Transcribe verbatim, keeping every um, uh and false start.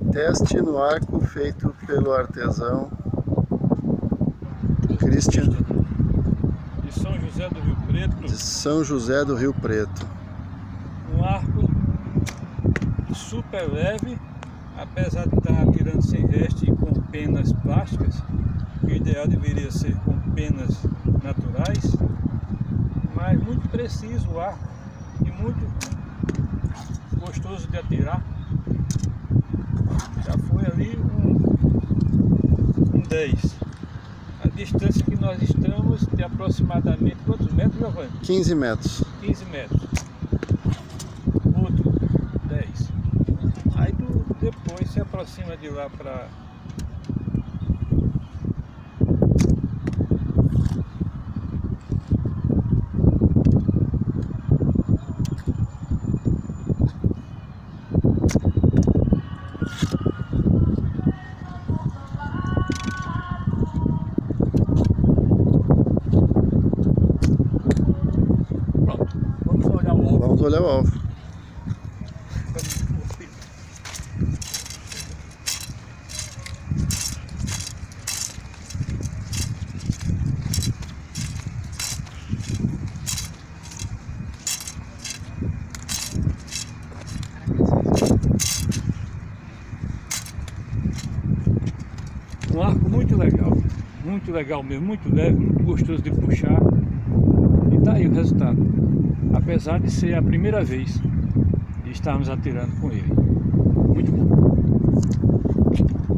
Teste no arco feito pelo artesão Christian de São José do Rio Preto. de São José do Rio Preto. Um arco super leve, apesar de estar atirando sem reste e com penas plásticas. O ideal deveria ser com penas naturais, mas muito preciso o arco e muito gostoso de atirar. Já foi ali um, um dez. A distância que nós estamos de aproximadamente quantos metros, Giovanni? quinze metros. quinze metros. Outro dez. Aí tu depois se aproxima de lá para Vamos olhar o alvo. Um arco muito legal, muito legal mesmo, muito leve, muito gostoso de puxar. E tá aí o resultado, apesar de ser a primeira vez de estarmos atirando com ele. Muito bom.